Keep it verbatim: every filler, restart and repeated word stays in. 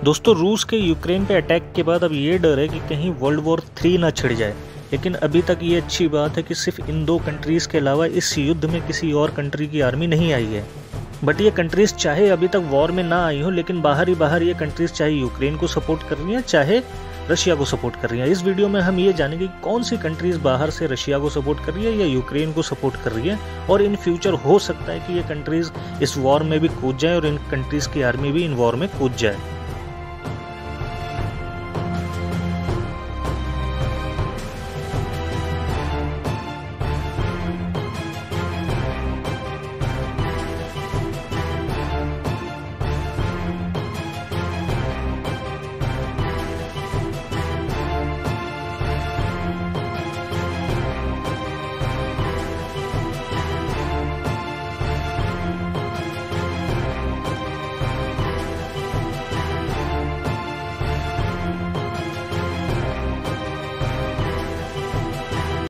दोस्तों, रूस के यूक्रेन पे अटैक के बाद अब ये डर है कि कहीं वर्ल्ड वॉर थ्री ना छिड़ जाए। लेकिन अभी तक ये अच्छी बात है कि सिर्फ इन दो कंट्रीज़ के अलावा इस युद्ध में किसी और कंट्री की आर्मी नहीं आई है। बट ये कंट्रीज़ चाहे अभी तक वॉर में ना आई हो, लेकिन बाहर ही बाहर ये कंट्रीज़ चाहे यूक्रेन को सपोर्ट कर रही हैं, चाहे रशिया को सपोर्ट कर रही हैं। इस वीडियो में हम ये जानेंगे कि कौन सी कंट्रीज़ बाहर से रशिया को सपोर्ट कर रही है या यूक्रेन को सपोर्ट कर रही है, और इन फ्यूचर हो सकता है कि ये कंट्रीज़ इस वॉर में भी कूद जाए और इन कंट्रीज़ की आर्मी भी इन वॉर में कूद जाए।